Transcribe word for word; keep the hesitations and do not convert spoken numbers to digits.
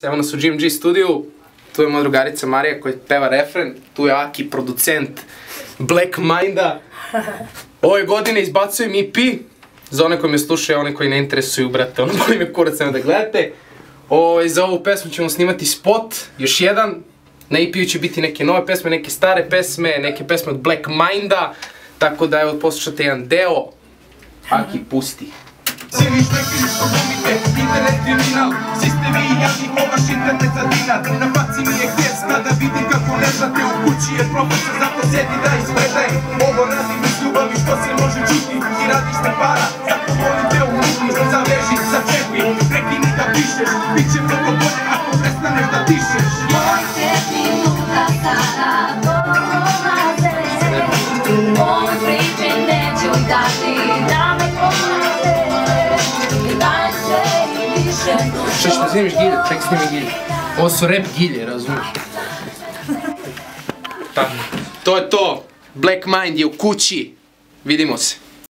Evo nas u G M G studiju, tu je moja drugarica Marija koja peva refren, tu je Aki, producent Black Minda. Ove godine izbacujem E P, za one koji me slušaju, one koji ne interesuju, brate, ono boli me kurac nema da gledate. Za ovu pesmu ćemo snimati spot, još jedan. Na E P-u će biti neke nove pesme, neke stare pesme, neke pesme od Black Minda. Tako da evo poslušate jedan deo, Aki pusti. Svi vi štekli što glumite, internet kriminal, svi ste vi jadni ko vaš internet za dinar. Na faci mi je gnjec kada vidim kako ne znate, u kući je profesor, zato sjedi da izgledaj. Ovo radim iz ljubavi što se može čuti, ti radiš na para, zato volim te umuti. Zaveži, začepi, prekini da pišeš, bit će mnogo bolje ako prestaneš da dišeš. Moj pet minuta sada dolaze, moj priče neću dati da me pomaze. Šta ćeš da snimiš gilje? Ček snimi gilje. Ovo su rap gilje, razumiješ? Tako. To je to. Black Mind je u kući. Vidimo se.